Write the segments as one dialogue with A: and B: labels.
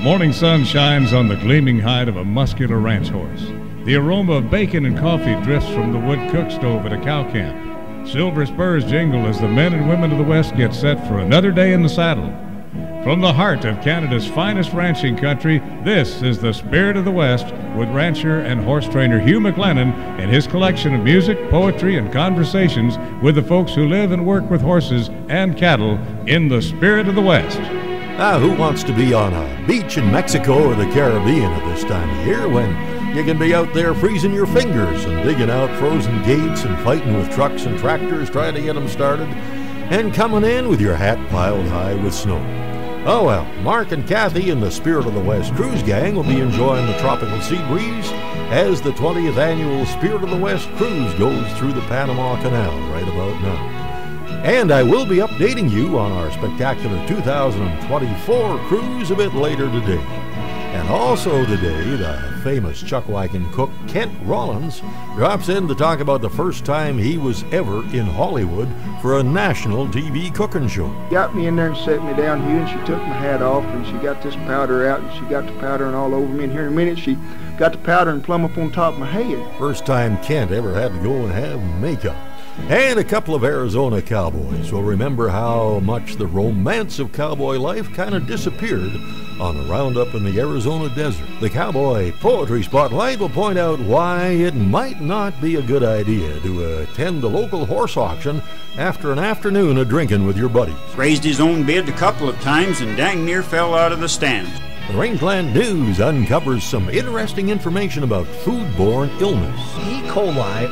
A: morning sun shines on the gleaming hide of a muscular ranch horse. The aroma of bacon and coffee drifts from the wood cook stove at a cow camp. Silver spurs jingle as the men and women of the West get set for another day in the saddle. From the heart of Canada's finest ranching country, this is the Spirit of the West with rancher and horse trainer Hugh McLennan and his collection of music, poetry, and conversations with the folks who live and work with horses and cattle in the Spirit of the West.
B: Who wants to be on a beach in Mexico or the Caribbean at this time of year when you can be out there freezing your fingers and digging out frozen gates and fighting with trucks and tractors trying to get them started and coming in with your hat piled high with snow? Oh well, Mark and Kathy and the Spirit of the West Cruise Gang will be enjoying the tropical sea breeze as the 20th annual Spirit of the West Cruise goes through the Panama Canal right about now. And I will be updating you on our spectacular 2024 cruise a bit later today. And also today, the famous Wagon Cook Kent Rollins drops in to talk about the first time he was ever in Hollywood for a national TV cooking show.
C: Got me in there and set me down, Hugh, and she took my hat off, and she got this powder out, and she got the powdering all over me, and here in a minute she got the powdering plumb up on top of my head.
B: First time Kent ever had to go and have makeup. And a couple of Arizona cowboys will remember how much the romance of cowboy life kind of disappeared on a roundup in the Arizona desert. The Cowboy Poetry Spotlight will point out why it might not be a good idea to attend the local horse auction after an afternoon of drinking with your buddies.
D: Raised his own bid a couple of times and dang near fell out of the stands.
B: The Rangeland News uncovers some interesting information about foodborne illness.
E: E. coli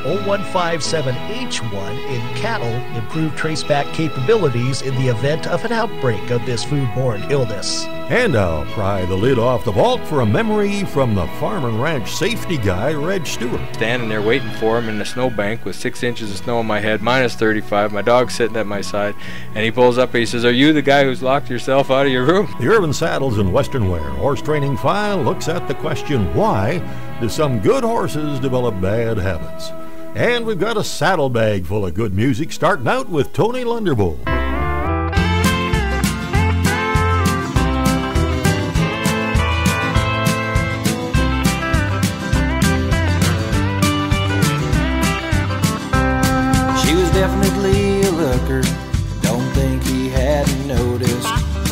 E: 0157H1 in cattle improve traceback capabilities in the event of an outbreak of this foodborne illness.
B: And I'll pry the lid off the vault for a memory from the farm and ranch safety guy, Reg Stewart.
F: Standing there waiting for him in the snowbank with 6 inches of snow on my head, minus 35, my dog's sitting at my side, and he pulls up and he says, "Are you the guy who's locked yourself out of your room?"
B: The Urban Saddles and Western Wear Horse Training File looks at the question, why do some good horses develop bad habits? And we've got a saddlebag full of good music, starting out with Tony Lunderbowl.
G: Definitely a looker, don't think he hadn't noticed.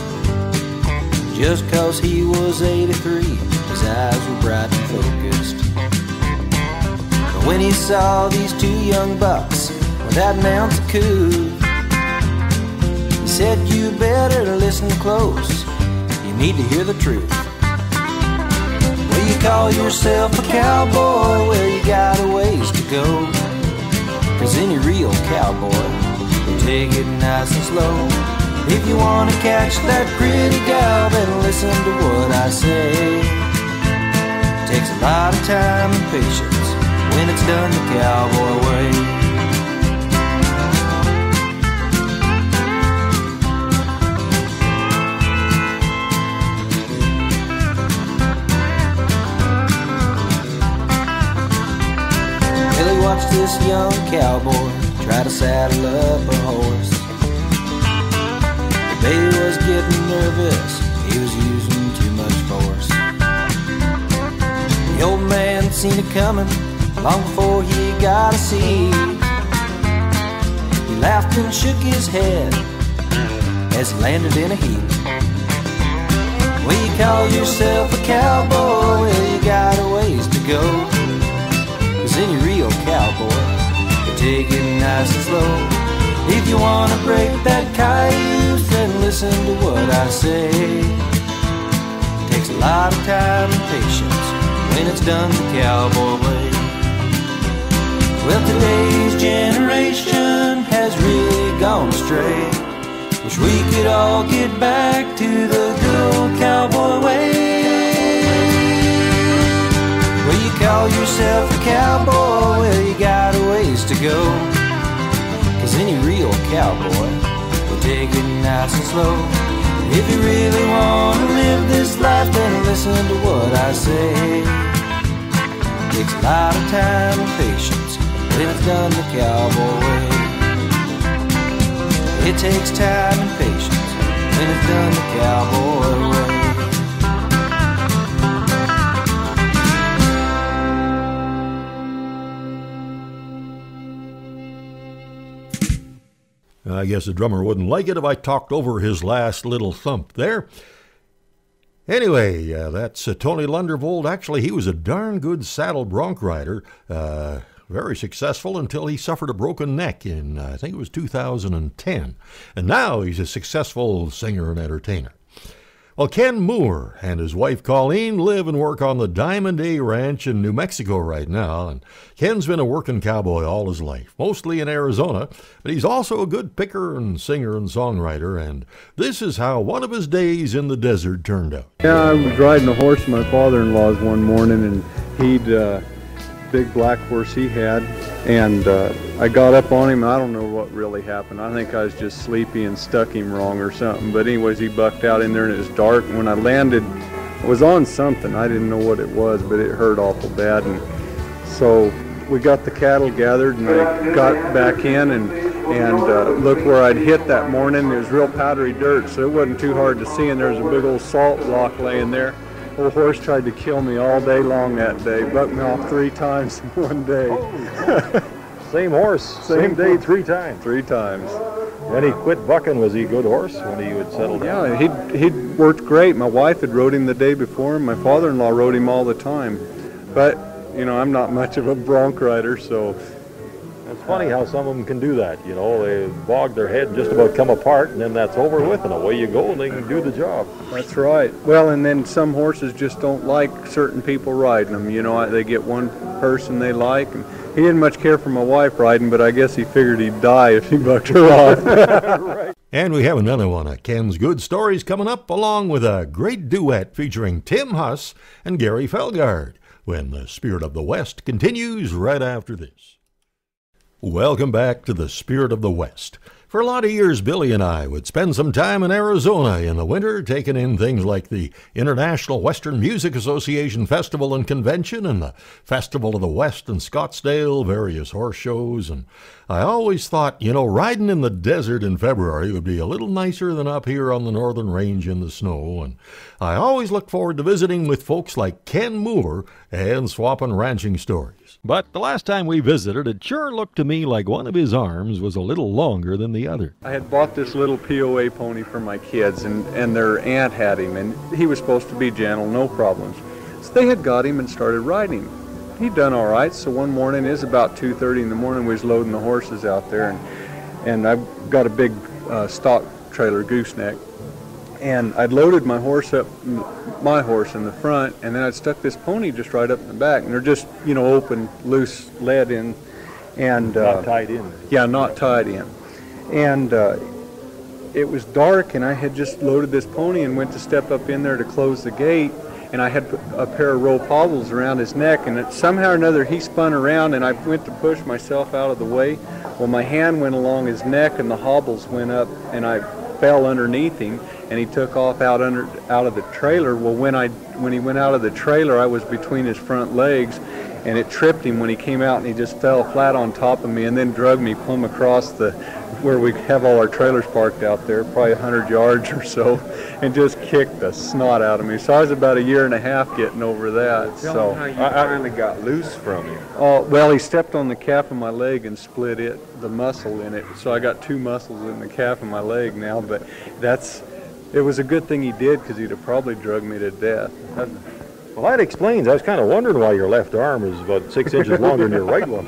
G: Just 'cause he was 83, his eyes were bright and focused. But when he saw these two young bucks without an ounce of coup, he said, "You better listen close, you need to hear the truth. Well, you call yourself a cowboy, well, you got a ways to go. 'Cause any real cowboy will take it nice and slow. If you wanna catch that pretty gal, then listen to what I say. Takes a lot of time and patience when it's done the cowboy way." Watched this young cowboy try to saddle up a horse. The baby was getting nervous, he was using too much force. The old man seen it coming long before he got a seat. He laughed and shook his head as he landed in a heap. Well, you call yourself a cowboy, well, you got a ways to go. 'Cause any real cowboy will take it nice and slow. If you wanna break that cayuse, then listen to what I say. Takes a lot of time and patience when it's done the cowboy way. Well, today's generation has really gone astray. Wish we could all get back to the good old cowboy way. Well, you call yourself a cowboy, well, you got a ways to go. 'Cause any real cowboy will take it nice and slow. If you really want to live this life, then listen to what I say. Takes a lot of time and patience when it's done the cowboy way. It takes time and patience when it's done the cowboy way.
B: I guess the drummer wouldn't like it if I talked over his last little thump there. Anyway, that's Tony Lundervold. Actually, he was a darn good saddle bronc rider, very successful until he suffered a broken neck in, I think it was 2010. And now he's a successful singer and entertainer. Well, Ken Moore and his wife Colleen live and work on the Diamond A Ranch in New Mexico right now, and Ken's been a working cowboy all his life, mostly in Arizona, but he's also a good picker and singer and songwriter, and this is how one of his days in the desert turned out.
H: Yeah, I was riding a horse of my father-in-law's one morning, and he'd big black horse he had, and I got up on him. I don't know what really happened. I think I was just sleepy and stuck him wrong or something, but anyways, he bucked out in there and it was dark, and when I landed, I was on something. I didn't know what it was, but it hurt awful bad, and so we got the cattle gathered, and I got back in and looked where I'd hit that morning. It was real powdery dirt, so it wasn't too hard to see, and there was a big old salt block laying there. Old horse tried to kill me all day long that day, bucked me off 3 times in one day.
I: Same horse, same day, 3 times?
H: 3 times.
I: When he quit bucking, was he a good horse when he would settle down?
H: Yeah, he'd worked great. My wife had rode him the day before, and my father-in-law rode him all the time. But, you know, I'm not much of a bronc rider, so...
I: It's funny how some of them can do that, you know. They bog their head, just about come apart, and then that's over with, and away you go, and they can do the job.
H: That's right. Well, and then some horses just don't like certain people riding them. You know, they get one person they like, and he didn't much care for my wife riding, but I guess he figured he'd die if he bucked her off.
B: Right. And we have another one of Ken's good stories coming up, along with a great duet featuring Tim Huss and Gary Felgard, when the Spirit of the West continues right after this. Welcome back to the Spirit of the West. For a lot of years, Billy and I would spend some time in Arizona in the winter, taking in things like the International Western Music Association Festival and Convention and the Festival of the West in Scottsdale, various horse shows. And I always thought, you know, riding in the desert in February would be a little nicer than up here on the northern range in the snow. And I always looked forward to visiting with folks like Ken Moore and swapping ranching stories. But the last time we visited, it sure looked to me like one of his arms was a little longer than the other.
H: I had bought this little POA pony for my kids, and their aunt had him, and he was supposed to be gentle, no problems. So they had got him and started riding him. He'd done all right, so one morning, it was about 2:30 in the morning, we was loading the horses out there, and I've got a big stock trailer gooseneck. And I'd loaded my horse in the front, and then I'd stuck this pony just right up in the back, and they're just, you know, open, loose lead in, and
I: not tied in.
H: Yeah, not tied in. And it was dark, and I had just loaded this pony and went to step up in there to close the gate, and I had a pair of rope hobbles around his neck, and somehow or another he spun around, and I went to push myself out of the way. Well, my hand went along his neck, and the hobbles went up, and I fell underneath him, and he took off out of the trailer. Well, when he went out of the trailer, I was between his front legs, and it tripped him when he came out, and he just fell flat on top of me and then drug me plumb across where we have all our trailers parked out there, probably 100 yards or so, and just kicked the snot out of me. So I was about 1.5 years getting over that.
J: Tell me how you finally got loose from him.
H: Oh, well, he stepped on the calf of my leg and split the muscle in it. So I got 2 muscles in the calf of my leg now, but it was a good thing he did, because he'd have probably drugged me to death.
I: Well, that explains. I was kind of wondering why your left arm is about 6 inches longer than your right one.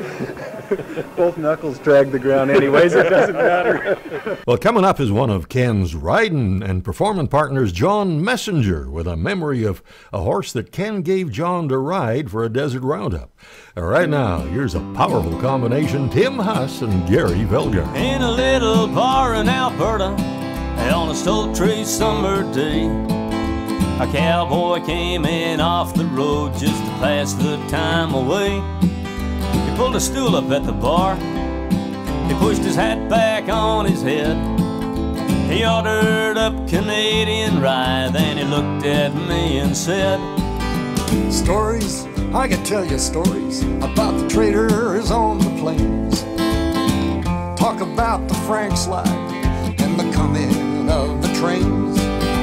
H: Both knuckles drag the ground anyways, it doesn't matter.
B: Well, coming up is one of Ken's riding and performing partners, John Messenger, with a memory of a horse that Ken gave John to ride for a desert roundup. Right now, here's a powerful combination, Tim Huss and Gary Velgar.
K: In a little bar in Alberta, on a sultry summer day, a cowboy came in off the road just to pass the time away. He pulled a stool up at the bar, he pushed his hat back on his head, he ordered up Canadian rye, then he looked at me and said,
L: "Stories, I can tell you stories about the traders on the plains. Talk about the Frank slide and the coming of the trains.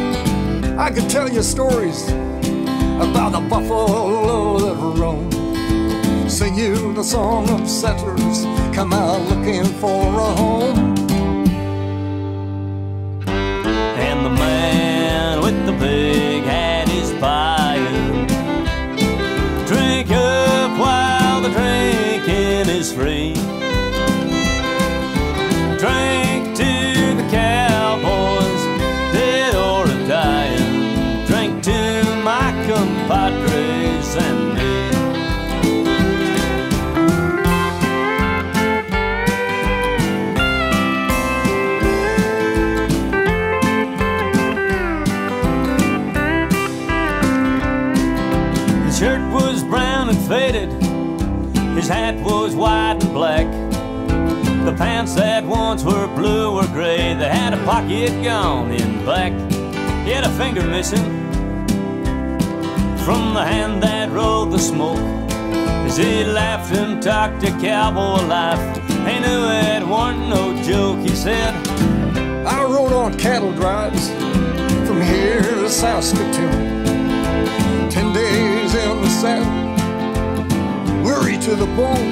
L: I could tell you stories about the buffalo that roam. Sing you the song of settlers come out looking for a home.
K: hat was white and black. The pants that once were blue were gray. They had a pocket gone in black. He had a finger missing from the hand that rolled the smoke. As he laughed and talked to cowboy life, he knew it wasn't no joke. He said,
L: I rode on cattle drives from here to Saskatoon. 10 days in the saddle, weary to the bone.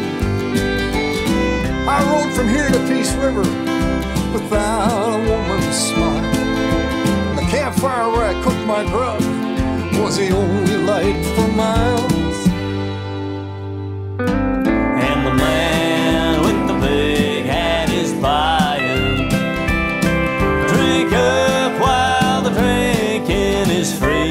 L: I rode from here to Peace River without a woman's smile. The campfire where I cooked my grub was the only light for miles.
K: And the man with the big hat is buying. Drink up while the drinking is free.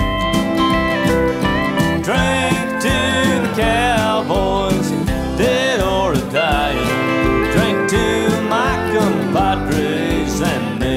K: Drink to the cowboys, dead or dying. Drink to my compadres and me.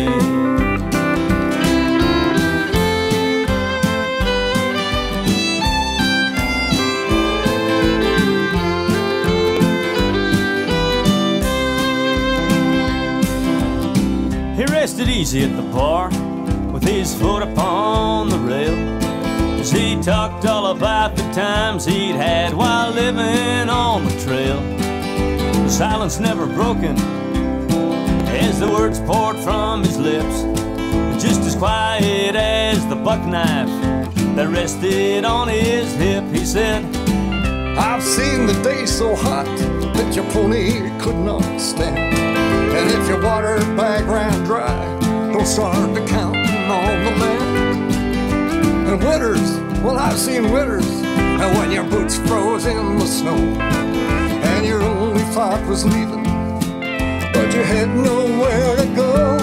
K: He rested easy at the bar with his foot upon the rail, as he talked all about the times he'd had while living on the trail. The silence never broken as the words poured from his lips, just as quiet as the buck knife that rested on his hip. He said,
L: I've seen the day so hot that your pony could not stand. And if your water bag ran dry, don't start to counting on the land. And winters, well, I've seen winters, and when your boots froze in the snow, and your only thought was leaving, but you had nowhere to go.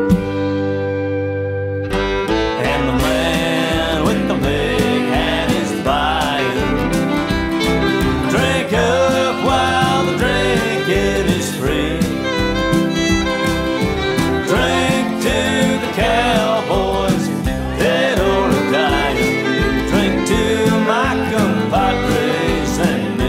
K: and the man with the big hat is buying. Drink up while the drinking is free. Drink to the cowboys, dead or dying. Drink to my compadres and me.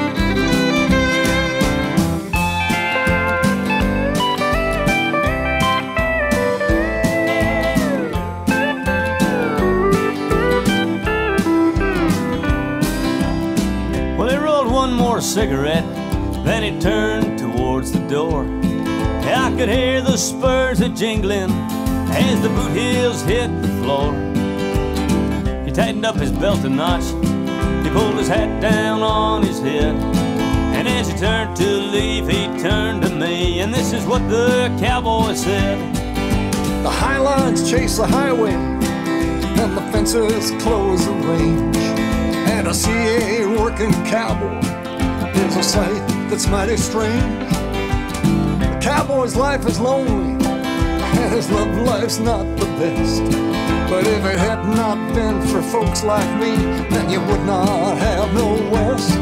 K: Well, he rolled one more cigarette, then he turned towards the door. I could hear the spurs a-jingling as the boot heels hit the floor. He tightened up his belt a notch, he pulled his hat down on his head, and as he turned to leave, he turned to me, and this is what the cowboy said.
L: The high lines chase the highway, and the fences close the range, and to see a working cowboy is a sight that's mighty strange. The cowboy's life is lonely, and his love life's not the best. But if it had not been for folks like me, then you would not have no West.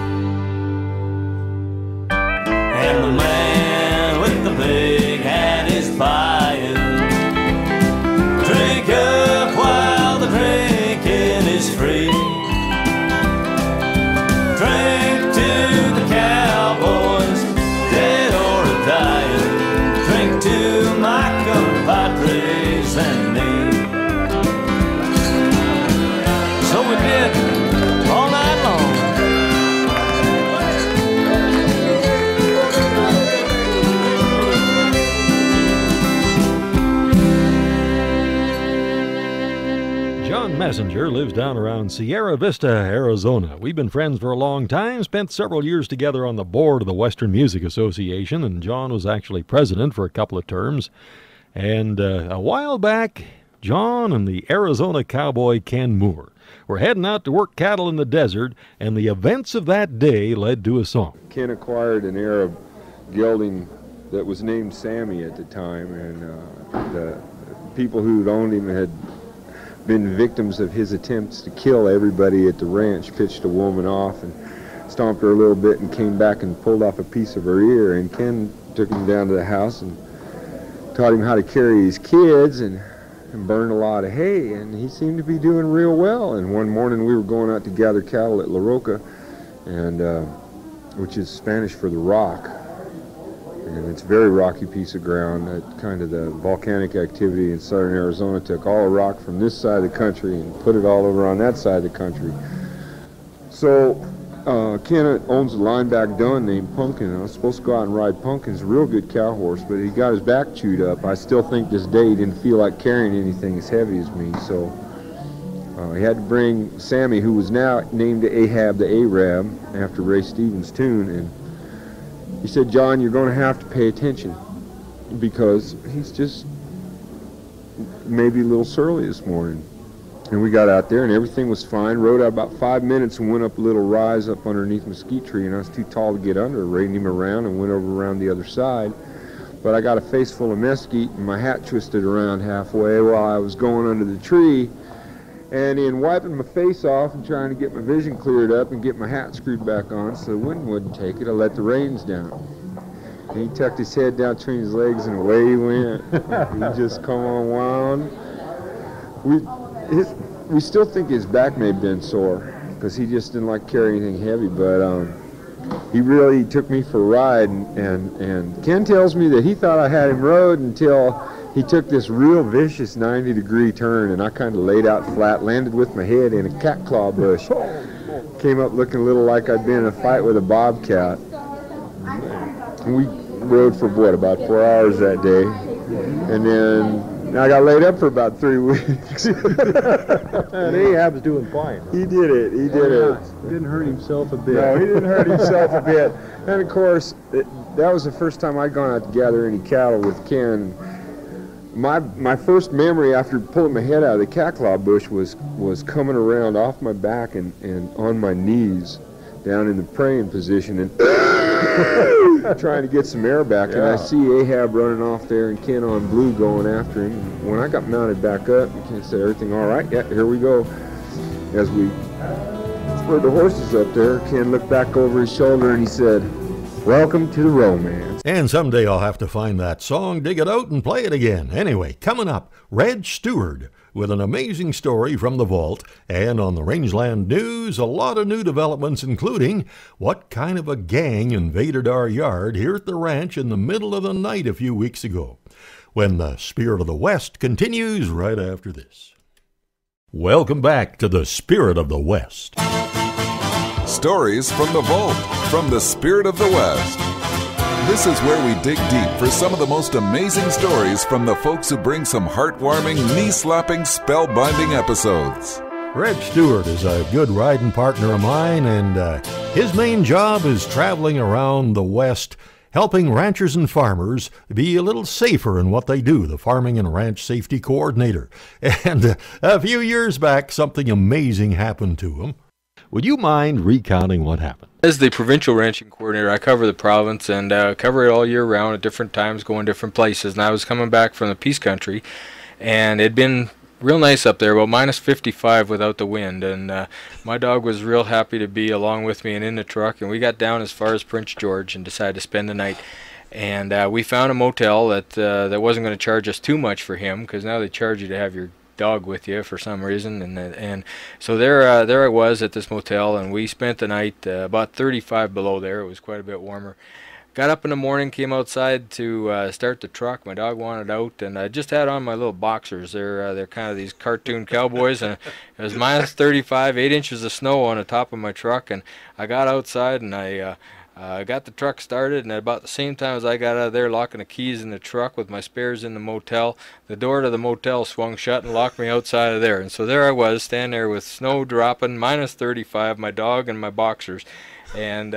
K: And the man with the big hat is buying. Drink up while the drinking is free. Drink to the cowboys, dead or dying. Drink to my compadres and me. So we did all night long.
I: John Messenger lives down around Sierra Vista, Arizona. We've been friends for a long time, spent several years together on the board of the Western Music Association, and John was actually president for a couple of terms. And a while back, John and the Arizona cowboy Ken Moore were heading out to work cattle in the desert, and the events of that day led to a song.
J: Ken acquired an Arab gelding that was named Sammy at the time, and the people who'd owned him had been victims of his attempts to kill everybody at the ranch, pitched a woman off and stomped her a little bit and came back and pulled off a piece of her ear. And Ken took him down to the house and taught him how to carry his kids and burned a lot of hay, and he seemed to be doing real well. And one morning we were going out to gather cattle at La Roca, and which is Spanish for the rock. And it's a very rocky piece of ground. That kind of the volcanic activity in southern Arizona took all the rock from this side of the country and put it all over on that side of the country. So Ken owns a lineback dun named Pumpkin. I was supposed to go out and ride Pumpkin. He's a real good cow horse, but he got his back chewed up. I still think this day he didn't feel like carrying anything as heavy as me, so he had to bring Sammy, who was now named Ahab the Arab after Ray Stevens' tune, and he said, "John, you're going to have to pay attention because he's just maybe a little surly this morning." And we got out there and everything was fine. Rode out about 5 minutes and went up a little rise up underneath mesquite tree, and I was too tall to get under. Raided him around and went over around the other side. But I got a face full of mesquite and my hat twisted around halfway while I was going under the tree. And in wiping my face off and trying to get my vision cleared up and get my hat screwed back on so the wind wouldn't take it, I let the reins down. And he tucked his head down between his legs and away he went. He just come on wound. We still think his back may have been sore because he just didn't like carrying anything heavy, but he really took me for a ride, and Ken tells me that he thought I had him rode until he took this real vicious 90-degree turn, and I kind of laid out flat, landed with my head in a cat claw bush. Came up looking a little like I'd been in a fight with a bobcat. And we rode for, what, about 4 hours that day. And then I got laid up for about 3 weeks.
I: And Ahab's doing fine.
J: He did it. He did it.
H: He didn't hurt himself a bit.
J: No, he didn't hurt himself a bit. And, of course, that was the first time I'd gone out to gather any cattle with Ken. My first memory after pulling my head out of the cat claw bush was coming around off my back and on my knees down in the praying position and trying to get some air back. Yeah. And I see Ahab running off there and Ken on blue going after him. And when I got mounted back up, Ken said, "Everything all right?" "Yeah, here we go." As we spurred the horses up there, Ken looked back over his shoulder and he said, "Welcome to the romance."
B: And someday I'll have to find that song, dig it out, and play it again. Anyway, coming up, Red Stewart with an amazing story from the vault. And on the Rangeland News, a lot of new developments, including what kind of a gang invaded our yard here at the ranch in the middle of the night a few weeks ago. When the Spirit of the West continues right after this. Welcome back to the Spirit of the West.
M: Stories from the vault, from the Spirit of the West. This is where we dig deep for some of the most amazing stories from the folks who bring some heartwarming, knee-slapping, spellbinding episodes.
B: Red Stewart is a good riding partner of mine, and his main job is traveling around the West, helping ranchers and farmers be a little safer in what they do, the Farming and Ranch Safety Coordinator. And a few years back, something amazing happened to him. Would you mind recounting what happened?
F: As the provincial ranching coordinator, I cover the province and cover it all year round at different times, going different places. And I was coming back from the Peace Country, and it'd been real nice up there, about minus 55 without the wind. And my dog was real happy to be along with me and in the truck. And we got down as far as Prince George and decided to spend the night. And we found a motel that wasn't going to charge us too much for him, because now they charge you to have your dog with you for some reason, and so there I was at this motel, and we spent the night about 35 below there. It was quite a bit warmer. Got up in the morning, came outside to start the truck. My dog wanted out, and I just had on my little boxers. They're kind of these cartoon cowboys, and it was minus 35, 8 inches of snow on the top of my truck, and I got outside and I got the truck started, and at about the same time as I got out of there, locking the keys in the truck with my spares in the motel, the door to the motel swung shut and locked me outside of there. And so there I was, standing there with snow dropping, minus 35, my dog and my boxers. And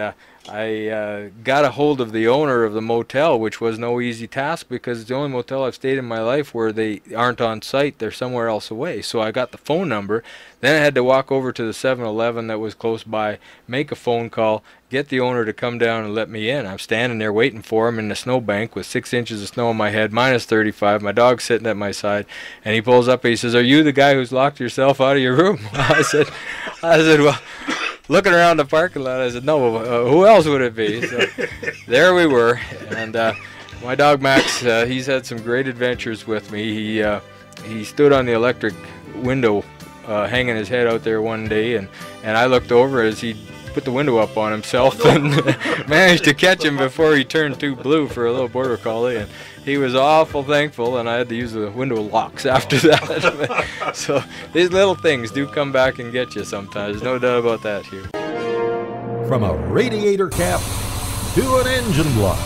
F: I got a hold of the owner of the motel, which was no easy task because it's the only motel I've stayed in my life where they aren't on site. They're somewhere else away. So I got the phone number. Then I had to walk over to the 7-Eleven that was close by, make a phone call, get the owner to come down and let me in. I'm standing there waiting for him in the snowbank with 6 inches of snow on my head, minus 35. My dog's sitting at my side, and he pulls up and he says, "Are you the guy who's locked yourself out of your room?" I said, well, looking around the parking lot, I said, "No, who else would it be?" So there we were, and my dog Max, he's had some great adventures with me. He stood on the electric window, hanging his head out there one day, and I looked over as he put the window up on himself and managed to catch him before he turned too blue for a little border collie, and he was awful thankful, and I had to use the window locks after that. So these little things do come back and get you sometimes. There's no doubt about that, Hugh.
B: From a radiator cap to an engine block,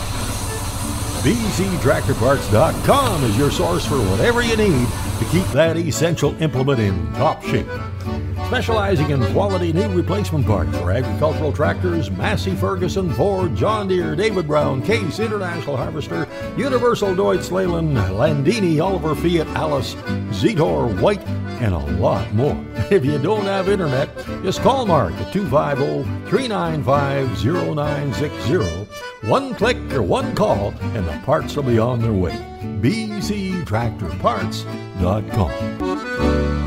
B: BCTractorParts.com is your source for whatever you need to keep that essential implement in top shape. Specializing in quality new replacement parts for agricultural tractors, Massey Ferguson, Ford, John Deere, David Brown, Case, International Harvester, Universal Deutz, Leyland, Landini, Oliver, Fiat, Alice, Zetor, White, and a lot more. If you don't have internet, just call Mark at 250-395-0960. One click or one call, and the parts will be on their way. BCTractorParts.com.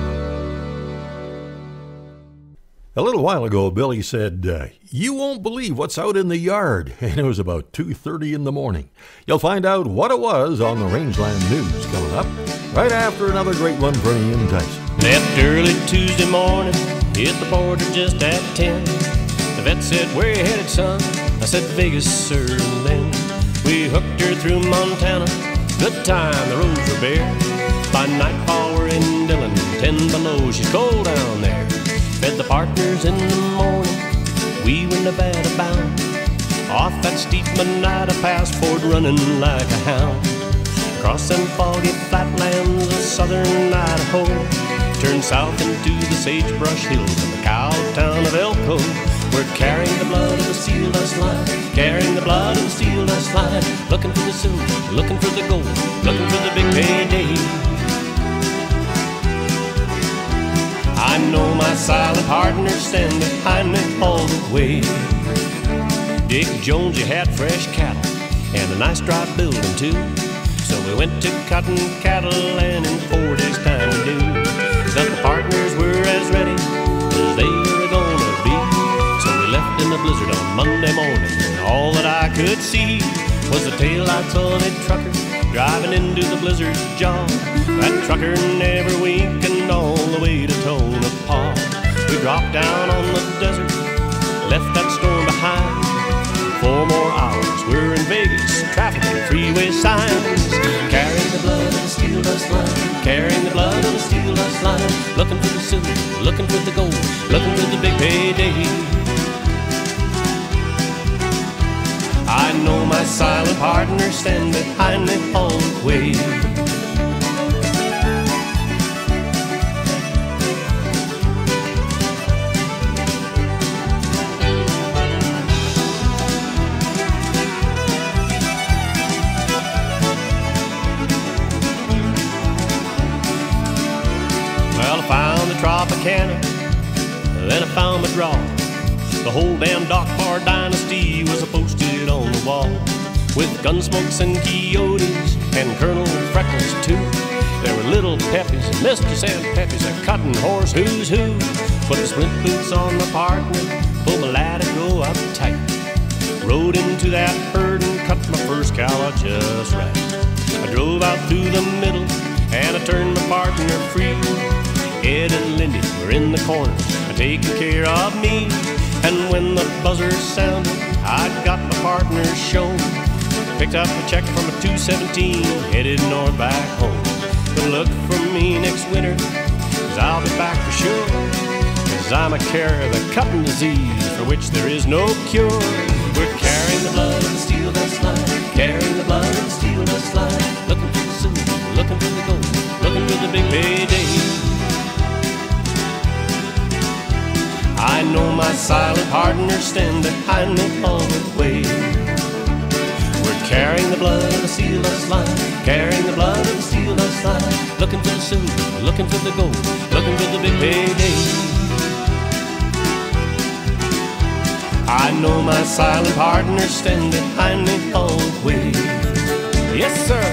B: A little while ago, Billy said, you won't believe what's out in the yard. And it was about 2:30 in the morning. You'll find out what it was on the Rangeland News coming up right after another great one from Ian Tyson.
N: Left early Tuesday morning, hit the border just at 10. The vet said, where you headed, son? I said, Vegas, sir. And then we hooked her through Montana. Good time, the roads were bare. By nightfall we're in Dillon, 10 below, she's cold down there. Fed the partners in the morning, we were Nevada bound. Off that steep Monada Pass, Ford running like a hound. Across them foggy flatlands of southern Idaho, turned south into the sagebrush hills of the cow town of Elko. We're carrying the blood of the steel dust line, carrying the blood of the steel dust line, looking for the silver, looking for the gold, looking for the big payday. I know my silent partner stand behind me all the way. Dick Jones, you had fresh cattle and a nice dry building too. So we went to cutting cattle, and in 4 days' time we knew that the partners were as ready as they were gonna be. So we left in the blizzard on Monday morning, and all that I could see was the taillights of a trucker driving into the blizzard's jaw. That trucker never winking all the way to Tonopah. We dropped down on the desert, left that storm behind. 4 more hours, we're in Vegas, traffic and freeway signs. Carrying the blood of the steel dust line, carrying the blood of the steel dust line, looking for the silver, looking for the gold, looking for the big payday. I know my silent partner stand behind me all the way. Well, I found the Tropicana, then I found my draw. The whole damn Dock Bar dynasty was posted on the wall, with Gunsmokes and Coyotes and Colonel Freckles too. There were Little Peppies and Mr. Sand Peppies, a cutting horse who's who. Put the splint boots on my partner, pulled my lattigo up tight. Rode into that herd and cut my first cow out just right. I drove out through the middle and I turned my partner free. Ed and Lindy were in the corner, taking care of me. And when the buzzer sounded, I'd got my partner's show. Picked up a check from a 217, headed north back home. But look for me next winter, 'cause I'll be back for sure. 'Cause I'm a carrier of the cutting disease, for which there is no cure. We're carrying the blood of the steel dust line, carrying the blood of the steel dust line, looking for the silver, looking for the gold, looking for the big payday. I know my silent partner stand behind me all the way. We're carrying the blood of the steel dust line, carrying the blood of the steel dust line, looking for the silver, looking for the gold, looking for the big payday. I know my silent partner stand behind me all the way. Yes, sir.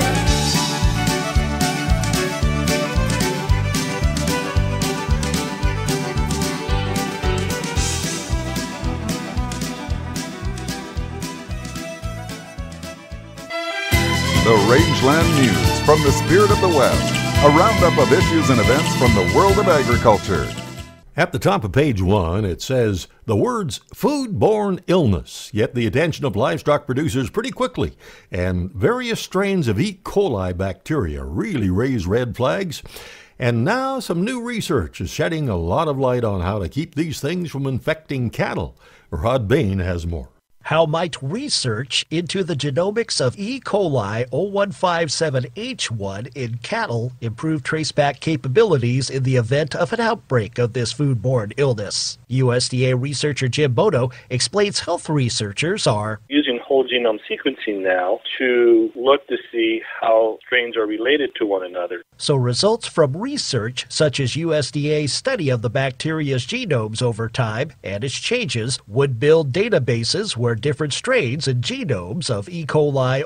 M: The Rangeland News from the Spirit of the West, a roundup of issues and events from the world of agriculture.
B: At the top of page 1, it says the words foodborne illness get the attention of livestock producers pretty quickly, and various strains of E. coli bacteria really raise red flags. And now some new research is shedding a lot of light on how to keep these things from infecting cattle. Rod Bain has more.
E: How might research into the genomics of E. coli 0157H1 in cattle improve traceback capabilities in the event of an outbreak of this foodborne illness? USDA researcher Jim Bono explains health researchers are
O: using whole genome sequencing now to look to see how strains are related to one another.
E: So results from research such as USDA's study of the bacteria's genomes over time and its changes would build databases where different strains and genomes of E. coli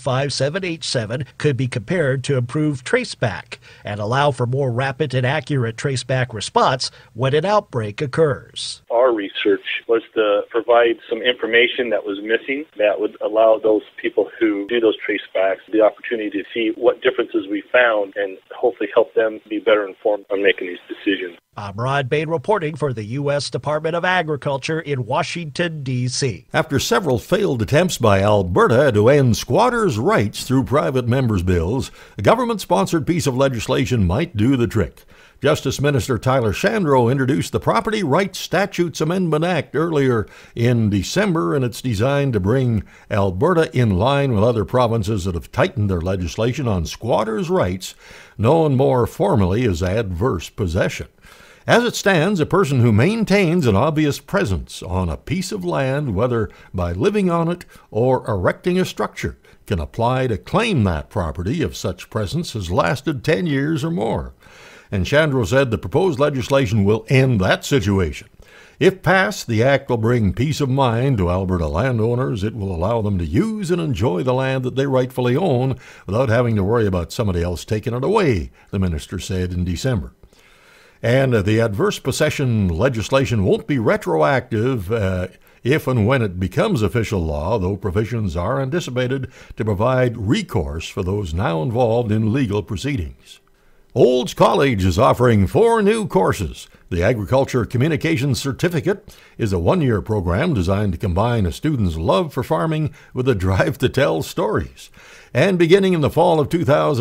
E: 0157H7 could be compared to improve traceback and allow for more rapid and accurate traceback response when an outbreak occurs.
O: Our research was to provide some information that was missing that would allow those people who do those tracebacks the opportunity to see what differences we found and hopefully help them be better informed on making these decisions.
E: I'm Rod Bain reporting for the U.S. Department of Agriculture in Washington, D.C.
B: After several failed attempts by Alberta to end squatters' rights through private members' bills, a government-sponsored piece of legislation might do the trick. Justice Minister Tyler Shandro introduced the Property Rights Statutes Amendment Act earlier in December, and it's designed to bring Alberta in line with other provinces that have tightened their legislation on squatters' rights, known more formally as adverse possession. As it stands, a person who maintains an obvious presence on a piece of land, whether by living on it or erecting a structure, can apply to claim that property if such presence has lasted 10 years or more. And Shandro said the proposed legislation will end that situation. If passed, the act will bring peace of mind to Alberta landowners. It will allow them to use and enjoy the land that they rightfully own without having to worry about somebody else taking it away, the minister said in December. And the adverse possession legislation won't be retroactive if and when it becomes official law, though provisions are anticipated to provide recourse for those now involved in legal proceedings. Olds College is offering 4 new courses. The Agriculture Communications Certificate is a 1-year program designed to combine a student's love for farming with a drive to tell stories. And beginning in the fall of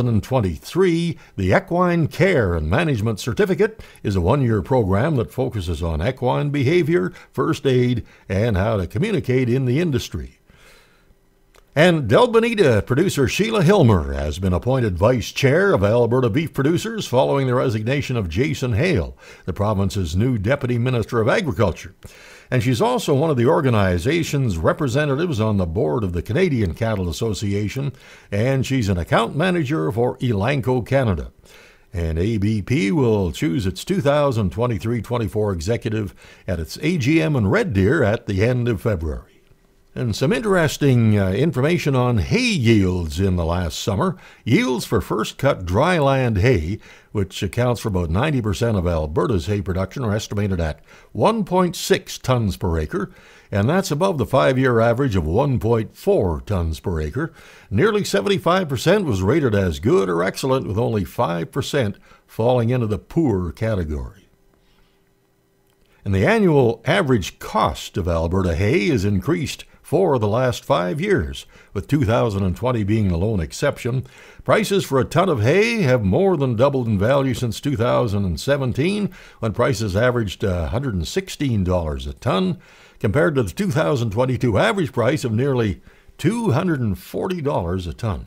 B: 2023, the Equine Care and Management Certificate is a 1-year program that focuses on equine behavior, first aid, and how to communicate in the industry. And Del Bonita producer Sheila Hilmer has been appointed vice chair of Alberta Beef Producers following the resignation of Jason Hale, the province's new deputy minister of agriculture. And she's also one of the organization's representatives on the board of the Canadian Cattle Association, and she's an account manager for Elanco Canada. And ABP will choose its 2023-24 executive at its AGM in Red Deer at the end of February. And some interesting information on hay yields in the last summer. Yields for first-cut dryland hay, which accounts for about 90% of Alberta's hay production, are estimated at 1.6 tons per acre, and that's above the 5-year average of 1.4 tons per acre. Nearly 75% was rated as good or excellent, with only 5% falling into the poor category. And the annual average cost of Alberta hay has increased for the last 5 years, with 2020 being the lone exception. Prices for a ton of hay have more than doubled in value since 2017, when prices averaged $116 a ton, compared to the 2022 average price of nearly $240 a ton.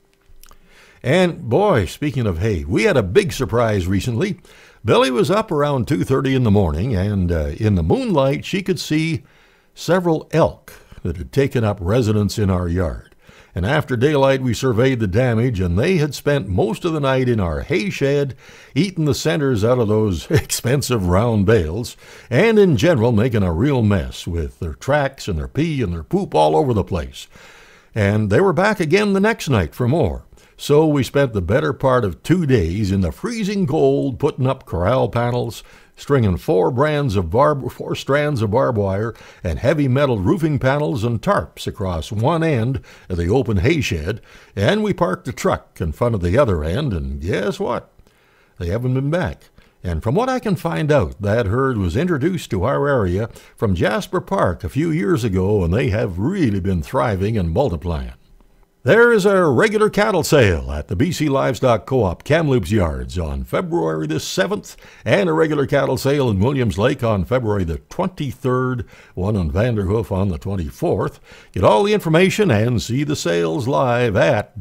B: And boy, speaking of hay, we had a big surprise recently. Billy was up around 2:30 in the morning, and in the moonlight she could see several elk that had taken up residence in our yard. And after daylight, we surveyed the damage, and they had spent most of the night in our hay shed, eating the centers out of those expensive round bales, and in general making a real mess with their tracks and their pee and their poop all over the place. And they were back again the next night for more. So we spent the better part of 2 days in the freezing cold putting up corral panels, stringing 4 strands of barbed wire and heavy metal roofing panels and tarps across one end of the open hay shed, and we parked the truck in front of the other end, and guess what? They haven't been back. And from what I can find out, that herd was introduced to our area from Jasper Park a few years ago, and they have really been thriving and multiplying. There is a regular cattle sale at the BC Livestock Co-op Kamloops Yards on February the 7th, and a regular cattle sale in Williams Lake on February the 23rd, one on Vanderhoof on the 24th. Get all the information and see the sales live at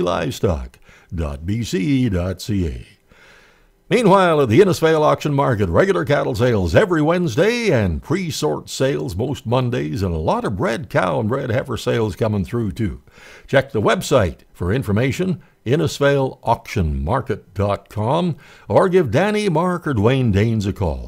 B: bclivestock.bc.ca. Meanwhile, at the Innisfail Auction Market, regular cattle sales every Wednesday and pre-sort sales most Mondays, and a lot of bred cow and bred heifer sales coming through too. Check the website for information, InnisfailAuctionMarket.com, or give Danny, Mark, or Dwayne Danes a call,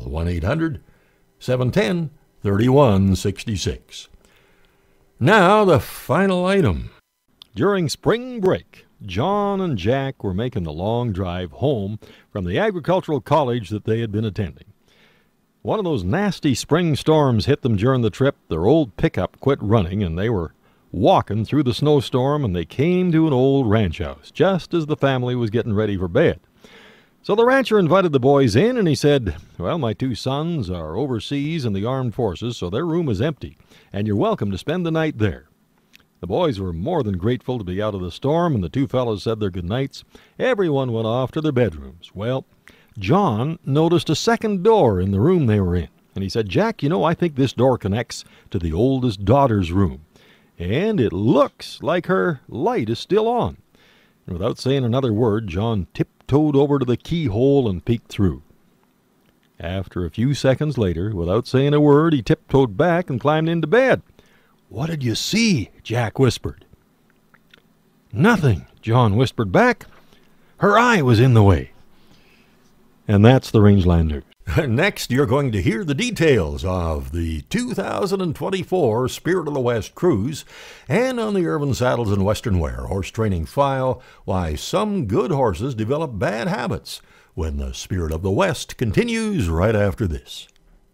B: 1-800-710-3166. Now, the final item.
I: During spring break, John and Jack were making the long drive home from the agricultural college that they had been attending. One of those nasty spring storms hit them during the trip. Their old pickup quit running, and they were walking through the snowstorm, and they came to an old ranch house just as the family was getting ready for bed. So the rancher invited the boys in, and he said, "Well, my two sons are overseas in the armed forces, so their room is empty, and you're welcome to spend the night there." The boys were more than grateful to be out of the storm, and the two fellows said their goodnights. Everyone went off to their bedrooms. Well, John noticed a second door in the room they were in, and he said, "Jack, you know, I think this door connects to the oldest daughter's room, and it looks like her light is still on." And without saying another word, John tiptoed over to the keyhole and peeked through. After a few seconds later, without saying a word, he tiptoed back and climbed into bed. "What did you see?" Jack whispered. "Nothing," John whispered back. "Her eye was in the way." And that's the Rangeland News.
B: Next, you're going to hear the details of the 2024 Spirit of the West cruise, and on the Urban Saddles and Western Wear horse training file, why some good horses develop bad habits, when the Spirit of the West continues right after this.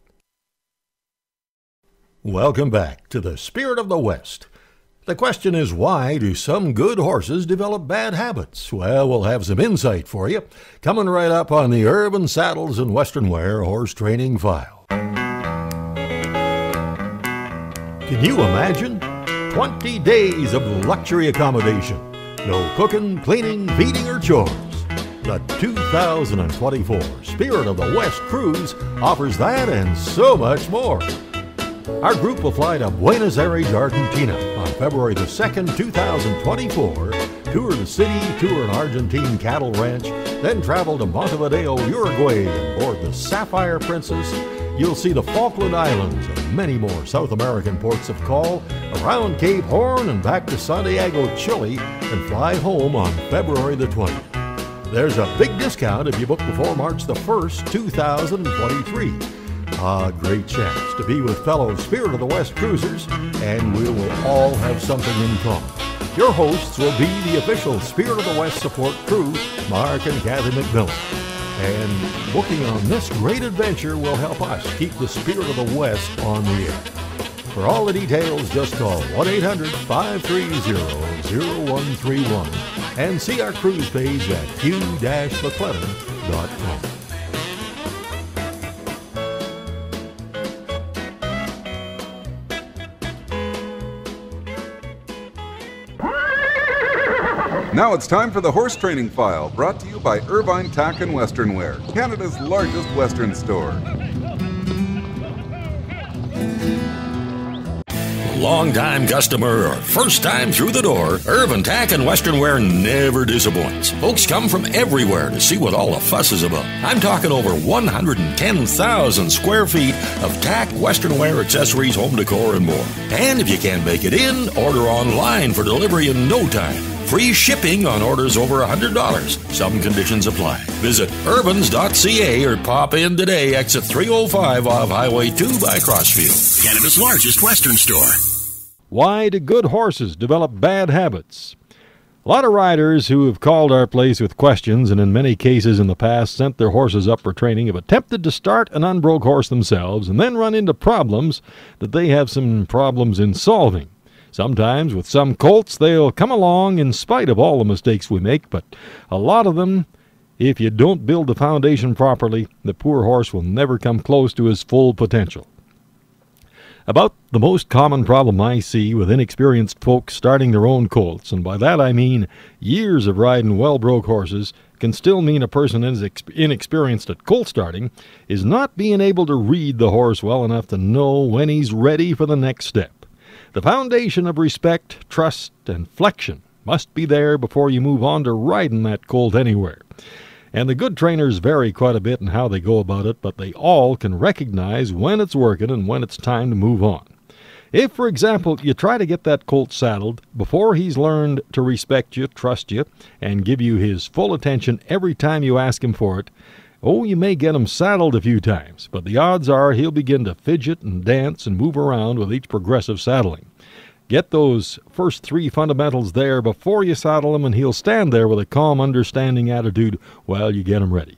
B: Welcome back to the Spirit of the West. The question is, why do some good horses develop bad habits? Well, we'll have some insight for you coming right up on the Urban Saddles and Western Wear horse training file. Can you imagine? 20 days of luxury accommodation. No cooking, cleaning, feeding, or chores. The 2024 Spirit of the West cruise offers that and so much more. Our group will fly to Buenos Aires, Argentina on February the 2nd, 2024, tour the city, tour an Argentine cattle ranch, then travel to Montevideo, Uruguay, and board the Sapphire Princess. You'll see the Falkland Islands and many more South American ports of call, around Cape Horn and back to Santiago, Chile, and fly home on February the 20th. There's a big discount if you book before March the 1st, 2023. A great chance to be with fellow Spirit of the West cruisers, and we will all have something in common. Your hosts will be the official Spirit of the West support crew, Mark and Kathy McMillan. And booking on this great adventure will help us keep the Spirit of the West on the air. For all the details, just call 1-800-530-0131 and see our cruise page at q-mcclellan.com.
M: Now it's time for the Horse Training File, brought to you by Irvine Tack and Western Wear, Canada's largest Western store.
P: Long-time customer or first time through the door, Irvine Tack and Western Wear never disappoints. Folks come from everywhere to see what all the fuss is about. I'm talking over 110,000 square feet of tack, Western Wear, accessories, home decor, and more. And if you can't make it in, order online for delivery in no time. Free shipping on orders over $100. Some conditions apply. Visit urbans.ca or pop in today, exit 305 off Highway 2 by Crossfield. Canada's largest Western store.
I: Why do good horses develop bad habits? A lot of riders who have called our place with questions, and in many cases in the past sent their horses up for training, have attempted to start an unbroke horse themselves and then run into problems that they have some problems in solving. Sometimes with some colts, they'll come along in spite of all the mistakes we make, but a lot of them, If you don't build the foundation properly, the poor horse will never come close to his full potential. About the most common problem I see with inexperienced folks starting their own colts, and by that I mean years of riding well-broke horses, can still mean a person is inexperienced at colt starting, is not being able to read the horse well enough to know when he's ready for the next step. The foundation of respect, trust, and flexion must be there before you move on to riding that colt anywhere. And the good trainers vary quite a bit in how they go about it, but they all can recognize when it's working and when it's time to move on. If, for example, you try to get that colt saddled before he's learned to respect you, trust you, and give you his full attention every time you ask him for it, you may get him saddled a few times, but the odds are he'll begin to fidget and dance and move around with each progressive saddling. Get those first 3 fundamentals there before you saddle him, and he'll stand there with a calm, understanding attitude while you get him ready.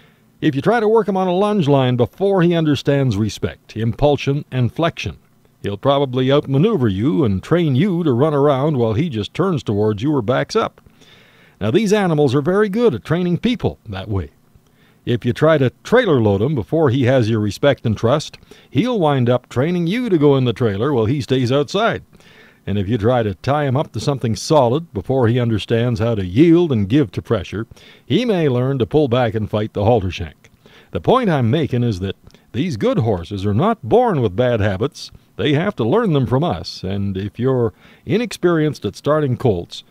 I: If you try to work him on a lunge line before he understands respect, impulsion, and flexion, he'll probably outmaneuver you and train you to run around while he just turns towards you or backs up. Now, these animals are very good at training people that way. If you try to trailer load him before he has your respect and trust, he'll wind up training you to go in the trailer while he stays outside. And if you try to tie him up to something solid before he understands how to yield and give to pressure, he may learn to pull back and fight the halter shank. The point I'm making is that these good horses are not born with bad habits. They have to learn them from us, and if you're inexperienced at starting colts,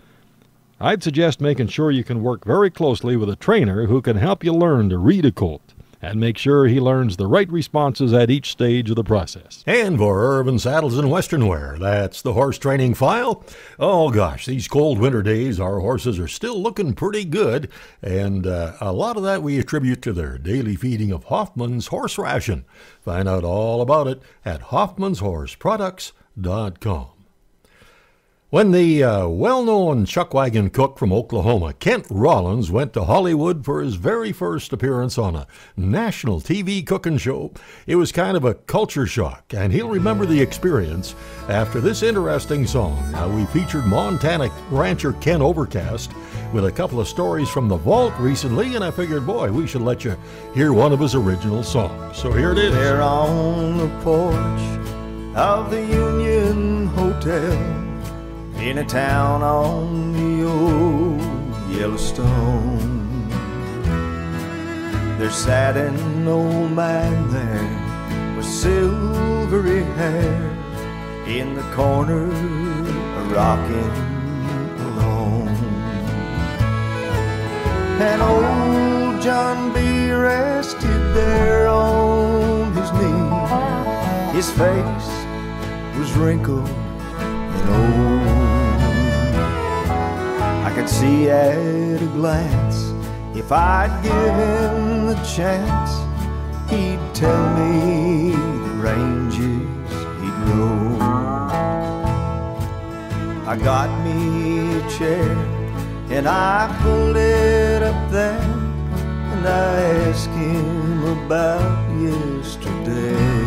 I: I'd suggest making sure you can work very closely with a trainer who can help you learn to read a colt and make sure he learns the right responses at each stage of the process.
B: And for Irvin Saddles and Western Wear, that's the horse training file. Oh gosh, these cold winter days, our horses are still looking pretty good, and a lot of that we attribute to their daily feeding of Hoffman's Horse Ration. Find out all about it at hoffmanshorseproducts.com. When the well-known chuck wagon cook from Oklahoma, Kent Rollins, went to Hollywood for his very first appearance on a national TV cooking show, it was kind of a culture shock, and he'll remember the experience after this interesting song. Now, we featured Montana rancher Ken Overcast with a couple of stories from the vault recently, and I figured, boy, we should let you hear one of his original songs. So here it is.
Q: There on the porch of the Union Hotel in a town on the old Yellowstone, there sat an old man there with silvery hair in the corner, rocking alone. And old John B. rested there on his knee. His face was wrinkled and old. I could see at a glance, if I'd give him the chance, he'd tell me the ranges he'd rode. I got me a chair and I pulled it up there, and I asked him about yesterday.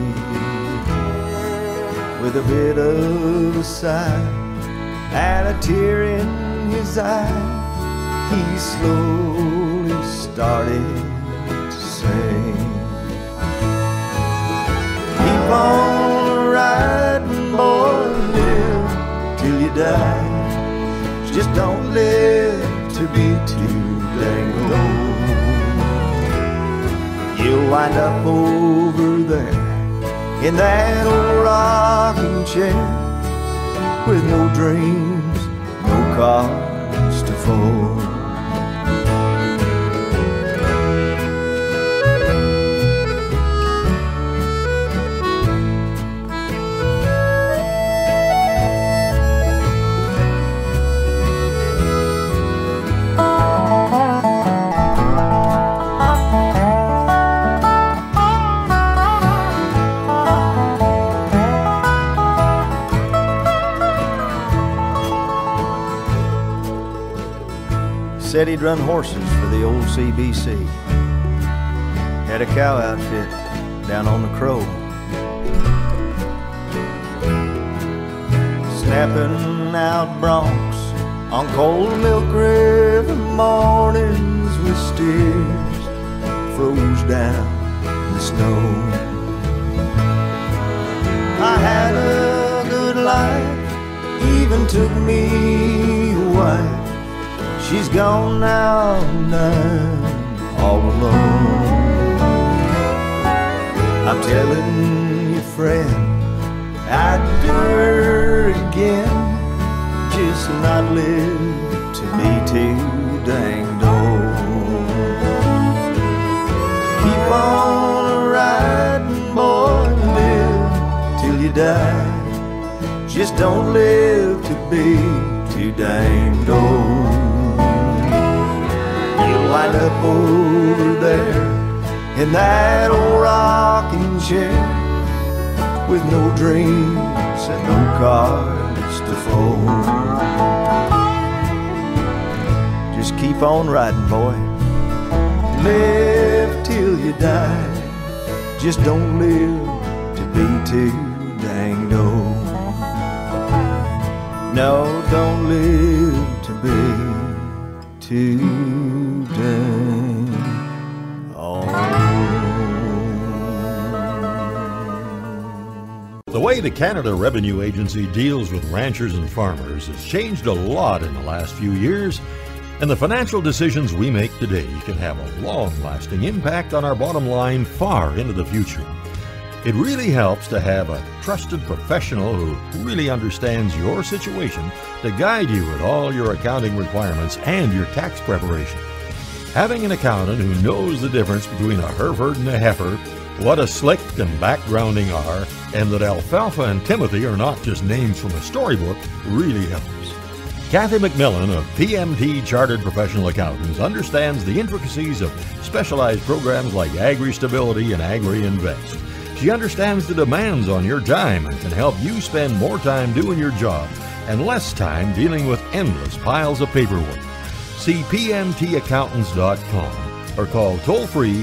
Q: With a bit of a sigh and a tear in his eye, he slowly started to say, keep on riding, boy, live till you die. Just don't live to be too dang old. You'll wind up over there in that old rocking chair with no dreams, no cars to fold. Said he'd run horses for the old CBC. Had a cow outfit down on the Crow. Snapping out broncs on cold Milk River mornings with down in the snow. I had a good life, even took me a wife. She's gone now and I'm all alone. I'm telling you, friend, I'd do her again, just not live to be too danged old. Keep on riding, boy, live till you die. Just don't live to be too danged old. You'll wind up over there in that old rocking chair, with no dreams and no cards to fold. Just keep on riding, boy, live till you die. Just don't live to be too danged old. No, don't live to be too danged old.
I: The way the Canada Revenue Agency deals with ranchers and farmers has changed a lot in the last few years, and the financial decisions we make today can have a long-lasting impact on our bottom line far into the future. It really helps to have a trusted professional who really understands your situation to guide you with all your accounting requirements and your tax preparation. Having an accountant who knows the difference between a Hereford and a heifer, what a slick and backgrounding are, and that Alfalfa and Timothy are not just names from a storybook, really helps. Kathy McMillan of PMT Chartered Professional Accountants understands the intricacies of specialized programs like Agri-Stability and Agri-Invest. She understands the demands on your time and can help you spend more time doing your job and less time dealing with endless piles of paperwork. See PMTaccountants.com or call toll-free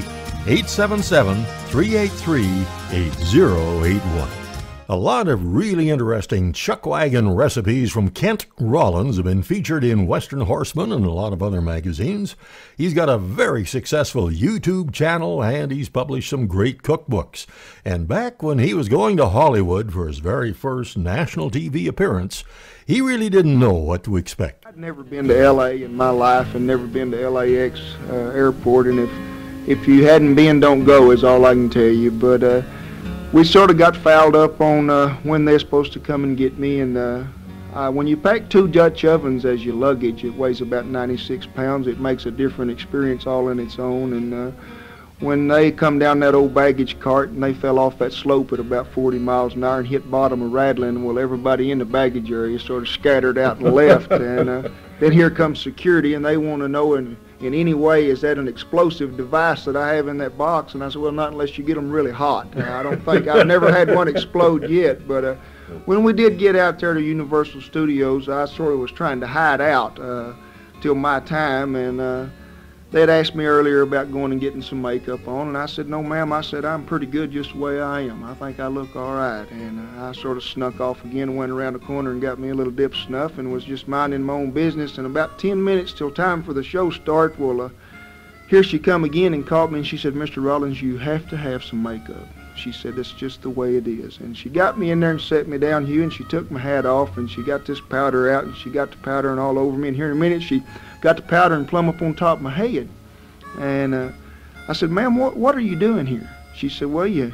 I: 877-383-8081. A lot of really interesting chuck wagon recipes from Kent Rollins have been featured in Western Horseman and a lot of other magazines. He's got a very successful YouTube channel and he's published some great cookbooks. And back when he was going to Hollywood for his very first national TV appearance, he really didn't know what to expect.
C: I'd never been to L.A. in my life and never been to LAX airport, and if you hadn't been, don't go is all I can tell you. But we sort of got fouled up on when they're supposed to come and get me, and when you pack 2 Dutch ovens as your luggage, it weighs about 96 pounds. It makes a different experience all in its own, and when they come down that old baggage cart and they fell off that slope at about 40 miles an hour and hit bottom of Rattling, well, everybody in the baggage area sort of scattered out and left, and then here comes security, and they want to know in any way, is that an explosive device that I have in that box? And I said, well, not unless you get them really hot. I don't think, I've never had one explode yet, but when we did get out there to Universal Studios, I sort of was trying to hide out till my time, and they had asked me earlier about going and getting some makeup on, and I said, no, ma'am. I said, I'm pretty good just the way I am. I think I look all right. And I sort of snuck off again, went around the corner and got me a little dip snuff and was just minding my own business. And about 10 minutes till time for the show start, well, here she come again and called me, and she said, Mr. Rollins, you have to have some makeup. She said, that's just the way it is. And she got me in there and set me down, Hugh, and she took my hat off, and she got this powder out, and she got the powdering all over me. And here in a minute, she got the powder and plumb up on top of my head. And I said, ma'am, what are you doing here? She said, well, your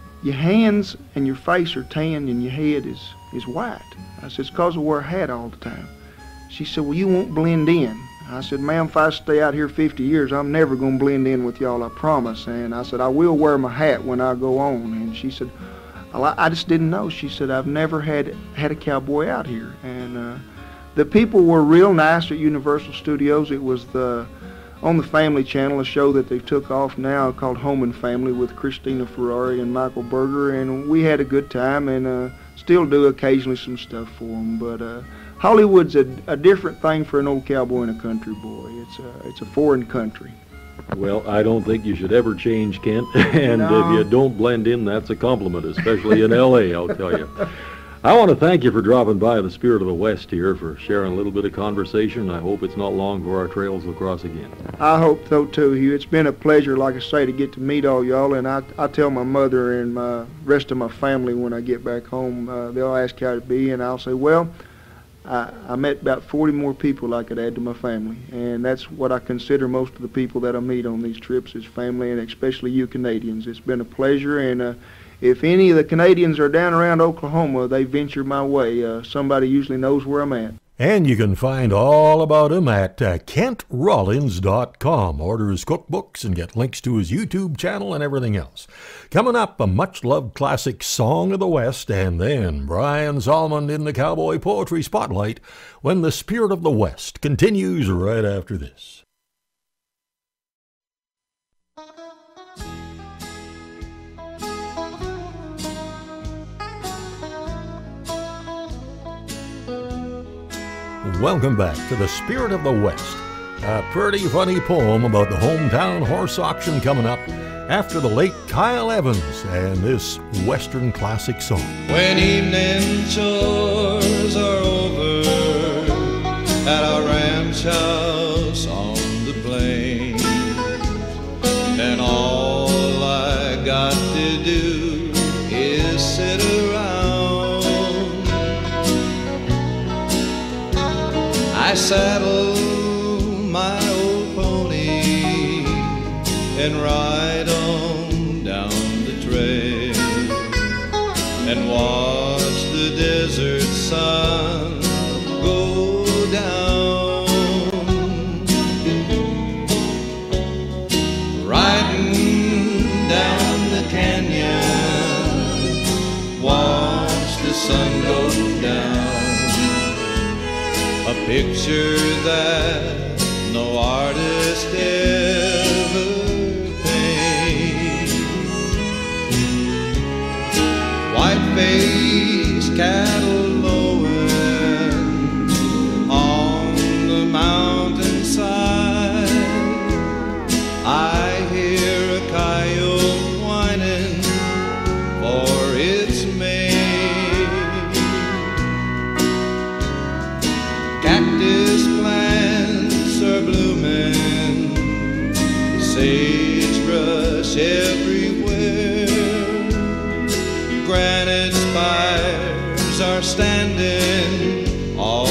C: hands and your face are tan and your head is white. I said, it's because I wear a hat all the time. She said, well, you won't blend in. I said, ma'am, if I stay out here 50 years, I'm never going to blend in with y'all, I promise. And I said, I will wear my hat when I go on. And she said, well, I just didn't know. She said, I've never had a cowboy out here. And the people were real nice at Universal Studios. It was on the Family Channel, a show that they took off now called Home and Family with Christina Ferrari and Michael Berger. And we had a good time and still do occasionally some stuff for them. But Hollywood's a different thing for an old cowboy and a country boy. It's a foreign country.
I: Well, I don't think you should ever change, Kent. And no. If you don't blend in, that's a compliment, especially in L.A., I'll tell you. I want to thank you for dropping by the Spirit of the West here, for sharing a little bit of conversation. I hope it's not long before our trails will cross again.
C: I hope so too, Hugh. It's been a pleasure, like I say, to get to meet all y'all, and I tell my mother and my rest of my family when I get back home, they'll ask how it be, and I'll say, well, I met about 40 more people I could add to my family, and that's what I consider most of the people that I meet on these trips is family, and especially you Canadians. It's been a pleasure, and if any of the Canadians are down around Oklahoma, they venture my way. Somebody usually knows where I'm at.
B: And you can find all about him at KentRollins.com. Order his cookbooks and get links to his YouTube channel and everything else. Coming up, a much-loved classic Song of the West, and then Brian Salmon in the Cowboy Poetry Spotlight when the Spirit of the West continues right after this. Welcome back to the Spirit of the West, a pretty funny poem about the hometown horse auction coming up after the late Kyle Evans and this Western classic song.
R: When evening chores are over at our ranch house on the plains, and all I got to do is sit around, I saddle my old pony and ride on down the trail and watch the desert sun go down, riding down the canyon, watch the sun go down. A picture that no artist ever paints. White-faced cattle lowing on the mountainside. I hear a coyote whining for its mate. Cactus plants are blooming, sagebrush everywhere, granite spires are standing all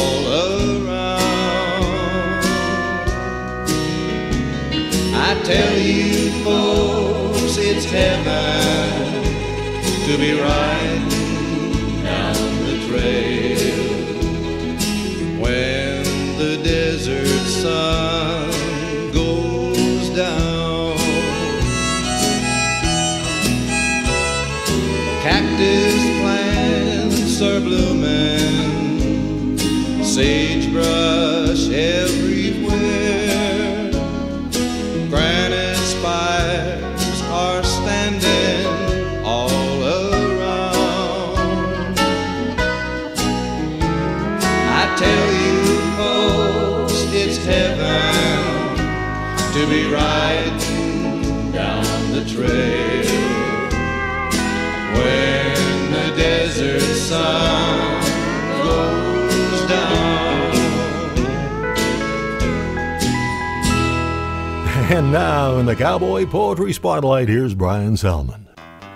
R: around. I tell you folks, it's heaven to be riding down the trail when the desert sun goes down. Cactus plants are blooming, sagebrush everywhere, granite spires are standing all around. I tell you folks, it's heaven to be riding down the trail when the desert sun goes down.
B: And now in the Cowboy Poetry Spotlight, here's Brian Salmon.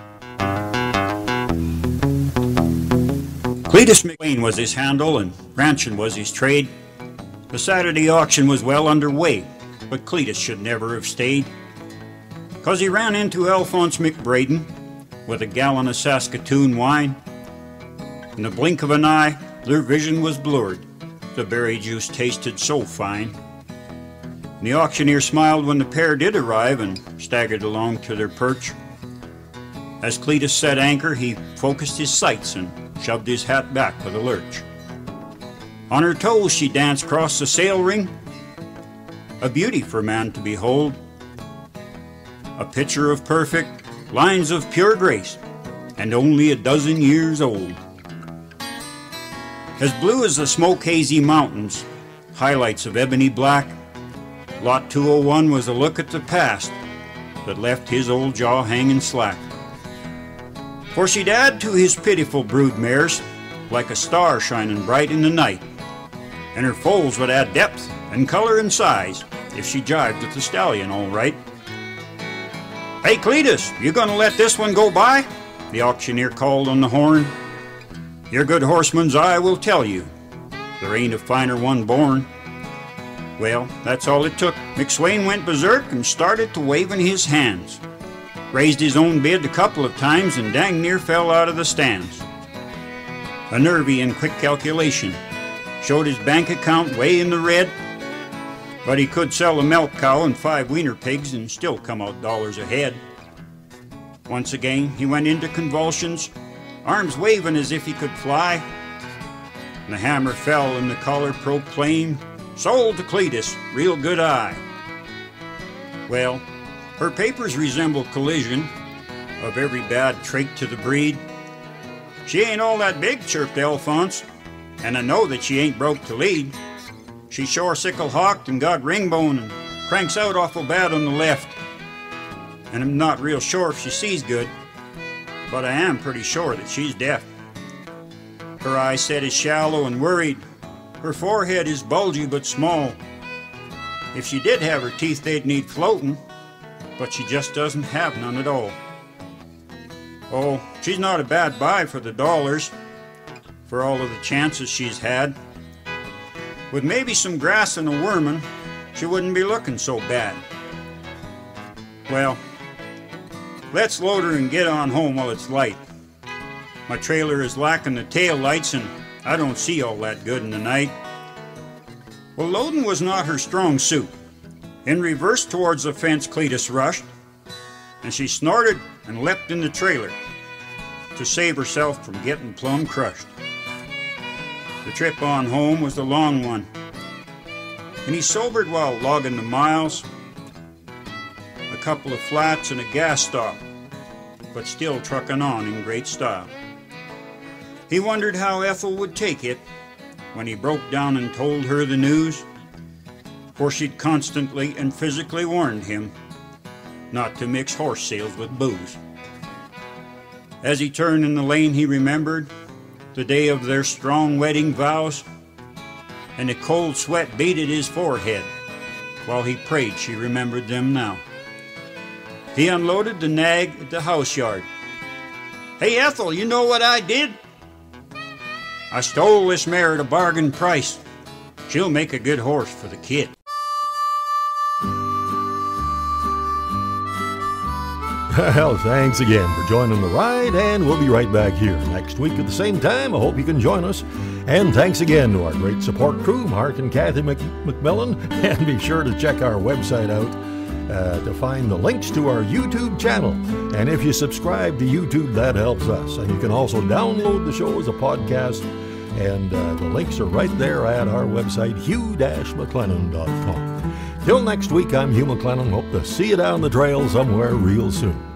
D: Cletus McLean was his handle and ranching was his trade. The Saturday auction was well underway, but Cletus should never have stayed, 'cause he ran into Alphonse McBraden with a gallon of Saskatoon wine. In the blink of an eye, their vision was blurred. The berry juice tasted so fine. And the auctioneer smiled when the pair did arrive and staggered along to their perch. As Cletus set anchor, he focused his sights and shoved his hat back with a lurch. On her toes she danced across the sail ring, a beauty for man to behold, a picture of perfect, lines of pure grace, and only a dozen years old. As blue as the smoke-hazy mountains, highlights of ebony black, Lot 201 was a look at the past that left his old jaw hanging slack. For she'd add to his pitiful brood mares like a star shining bright in the night, and her foals would add depth and color and size if she jived with the stallion all right. "Hey, Cletus, you gonna let this one go by?" the auctioneer called on the horn. "Your good horseman's eye will tell you, there ain't a finer one born." Well, that's all it took. McSwain went berserk and started to waving his hands. Raised his own bid a couple of times and dang near fell out of the stands. A nervy and quick calculation showed his bank account way in the red, but he could sell a milk cow and 5 wiener pigs and still come out dollars ahead. Once again he went into convulsions, arms waving as if he could fly. The hammer fell and the caller proclaimed, "Sold to Cletus, real good eye." Well, her papers resemble collision of every bad trait to the breed. "She ain't all that big," chirped Alphonse, "and I know that she ain't broke to lead. She sure sickle-hawked and got ringbone and cranks out awful bad on the left. And I'm not real sure if she sees good, but I am pretty sure that she's deaf. Her eye set is shallow and worried. Her forehead is bulgy but small. If she did have her teeth, they'd need floating, but she just doesn't have none at all. Oh, she's not a bad buy for the dollars, for all of the chances she's had. With maybe some grass and a wormin, she wouldn't be looking so bad. Well, let's load her and get on home while it's light. My trailer is lacking the tail lights and I don't see all that good in the night." Well, loading was not her strong suit. In reverse towards the fence Cletus rushed, and she snorted and leapt in the trailer to save herself from getting plumb crushed. The trip on home was a long one, and he sobered while logging the miles, a couple of flats and a gas stop, but still trucking on in great style. He wondered how Ethel would take it when he broke down and told her the news, for she'd constantly and physically warned him not to mix horse sales with booze. As he turned in the lane, he remembered the day of their strong wedding vows, and a cold sweat beaded his forehead while he prayed she remembered them now. He unloaded the nag at the house yard. "Hey, Ethel, you know what I did? I stole this mare at a bargain price. She'll make a good horse for the kid."
B: Well, thanks again for joining the ride, and we'll be right back here next week at the same time. I hope you can join us. And thanks again to our great support crew, Mark and Kathy McMillan. And be sure to check our website out to find the links to our YouTube channel. And if you subscribe to YouTube, that helps us. And you can also download the show as a podcast. And the links are right there at our website, hugh-mclennan.com. Till next week, I'm Hugh McLennan. Hope to see you down the trail somewhere real soon.